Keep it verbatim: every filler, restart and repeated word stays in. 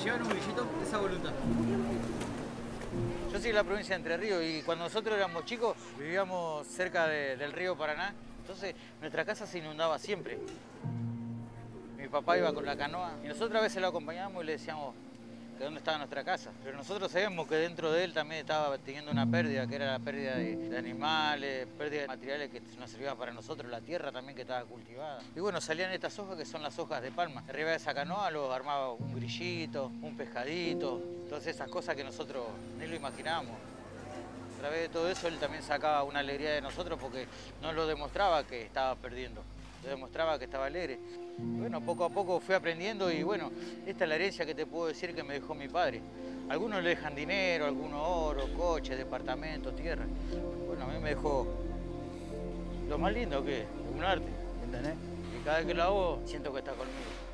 llevan un grillito, esa voluntad. Yo soy de la provincia de Entre Ríos y cuando nosotros éramos chicos vivíamos cerca de, del río Paraná, entonces nuestra casa se inundaba siempre. Mi papá iba con la canoa y nosotros a veces lo acompañábamos y le decíamos que dónde estaba nuestra casa. Pero nosotros sabemos que dentro de él también estaba teniendo una pérdida, que era la pérdida de, de animales, pérdida de materiales que nos servían para nosotros, la tierra también que estaba cultivada. Y bueno, salían estas hojas que son las hojas de palma. Arriba de esa canoa lo armaba un grillito, un pescadito, todas esas cosas que nosotros ni lo imaginábamos. A través de todo eso él también sacaba una alegría de nosotros porque no lo demostraba que estaba perdiendo, lo demostraba que estaba alegre. Bueno, poco a poco fui aprendiendo y bueno, esta es la herencia que te puedo decir que me dejó mi padre. Algunos le dejan dinero, algunos oro, coches, departamentos, tierra. Bueno, a mí me dejó lo más lindo que es un arte, ¿entendés? Y cada vez que lo hago siento que está conmigo.